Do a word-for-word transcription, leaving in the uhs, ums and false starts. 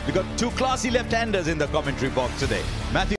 We've got two classy left-handers in the commentary box today. Matthew